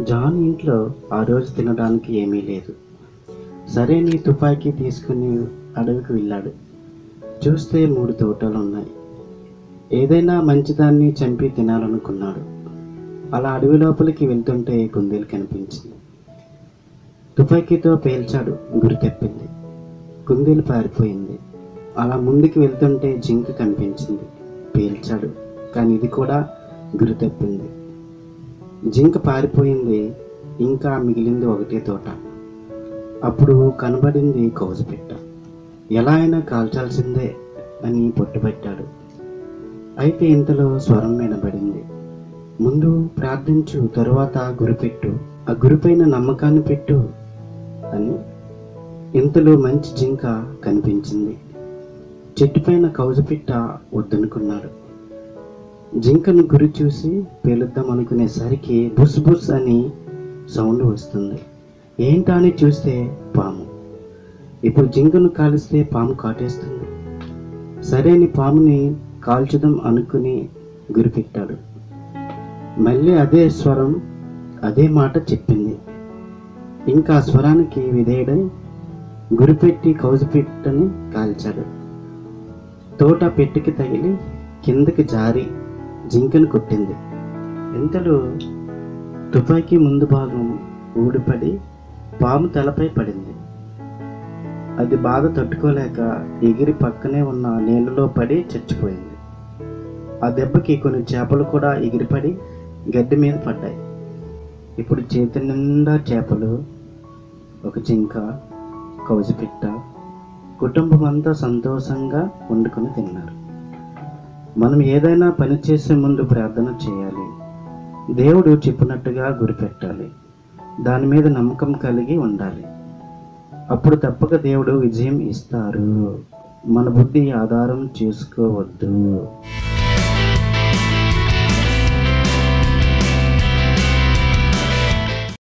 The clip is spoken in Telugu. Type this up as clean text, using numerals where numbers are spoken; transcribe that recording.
జాన్ ఇంట్లో ఆ రోజు తినడానికి ఏమీ లేదు. సరే నీ తుపాకీ తీసుకుని అడవికి వెళ్ళాడు. చూస్తే 3 తోటలు ఉన్నాయి. ఏదైనా మంచిదాన్ని చంపి తినాలనుకున్నాడు. అలా అడవి లోపలికి వెళ్తుంటే కుందేలు కనిపించింది. తుపాకీతో పేల్చాడు, గురి తప్పింది. కుందేలు పారిపోయింది. అలా ముందుకు వెళ్తుంటే జింక కనిపించింది. పేల్చాడు, కానీ ఇది కూడా గురి తప్పింది. జింక పారిపోయింది. ఇంకా మిగిలింది ఒకటే తోట. అప్పుడు కనబడింది కౌజుపిట్ట. ఎలా అయినా కాల్చాల్సిందే అని పట్టుబట్టాడు. అయితే ఇంతలో స్వరం వినబడింది. ముందు ప్రార్థించు, తరువాత గురిపెట్టు, ఆ గురిపైన నమ్మకాన్ని పెట్టు అని. ఇంతలో మంచి జింక కనిపించింది. చెట్టుపైన కౌజుపిట్ట వద్దనుకున్నాడు. జింకను గురి చూసి పేలుద్దాం అనుకునేసరికి బుస్ బుస్ అని సౌండ్ వస్తుంది. ఏంటా అని చూస్తే పాము. ఇప్పుడు జింకను కాలిస్తే పాము కాటేస్తుంది. సరే అని పాముని కాల్చుదాం అనుకుని గురిపెట్టాడు. మళ్ళీ అదే స్వరం అదే మాట చెప్పింది. ఇంకా స్వరానికి విధేయుడై గురిపెట్టి కౌజుపిట్టని కాల్చాడు. తోట పెట్టికి తగిలి కిందకి జారి జింకను కొట్టింది. ఇంతలో తుపాకీ ముందు భాగం ఊడిపడి పాము తలపై పడింది. అది బాధ తట్టుకోలేక ఎగిరి పక్కనే ఉన్న నీళ్ళలో పడి చచ్చిపోయింది. ఆ దెబ్బకి కొన్ని చేపలు కూడా ఎగిరిపడి గడ్డి మీద పడ్డాయి. ఇప్పుడు చేతి నిండా చేపలు, ఒక జింక, కౌజుపిట్ట, కుటుంబం అంతా సంతోషంగా వండుకొని తిన్నారు. మనం ఏదైనా పని చేసే ముందు ప్రార్థన చేయాలి. దేవుడు చెప్పినట్టుగా గురిపెట్టాలి. దాని మీద నమ్మకం కలిగి ఉండాలి. అప్పుడు తప్పక దేవుడు విజయం ఇస్తారు. మన బుద్ధి ఆధారం చేసుకోవద్దు.